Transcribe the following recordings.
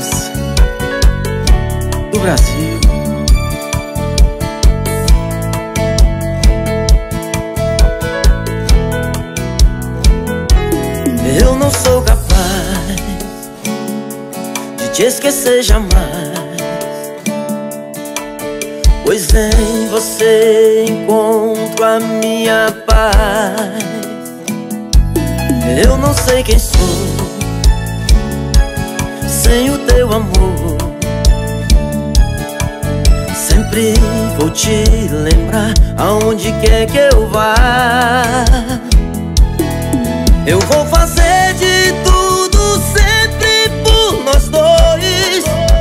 mais do Brasil. Eu não sou capaz de te esquecer jamais, pois em você encontro a minha paz. Eu não sei quem sou sem o teu amor. Sempre vou te lembrar aonde quer que eu vá. Eu vou fazer de tudo sempre por nós dois,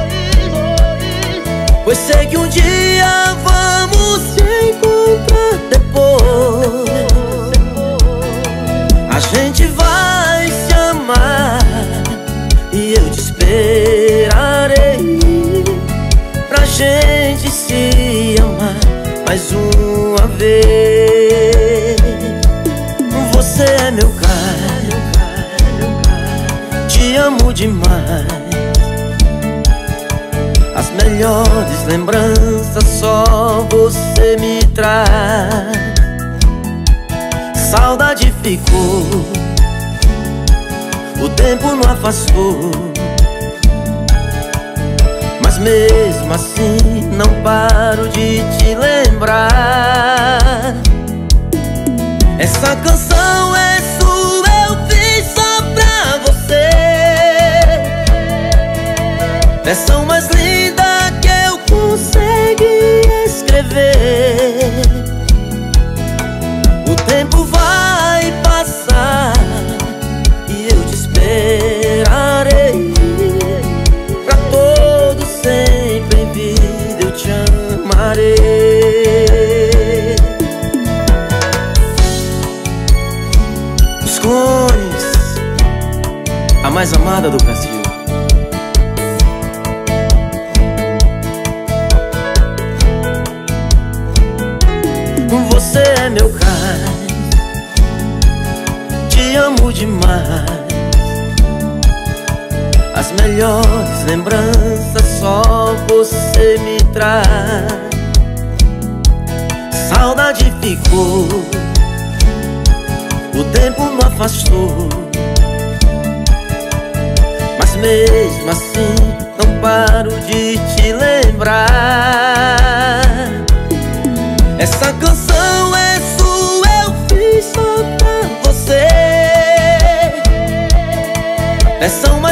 pois sei que um dia vamos se encontrar depois. A gente vai se amar e eu te esperarei pra gente se amar mais uma vez. Você é meu cara, te amo demais. As melhores lembranças só você me traz. Saudade ficou, o tempo não afastou, mas mesmo assim não paro de te lembrar. Essa canção é sua, eu fiz só pra você. Versão mais linda que eu consegui escrever. O tempo vai passar e eu te esperarei. Pra todo sempre em vida eu te amarei. Os Clones, a mais amada do Brasil. Você é meu cais, te amo demais. As melhores lembranças só você me traz. Saudade ficou, o tempo não afastou, mas mesmo assim não paro de te lembrar. Essa canção é sua, eu fiz só pra você. Versão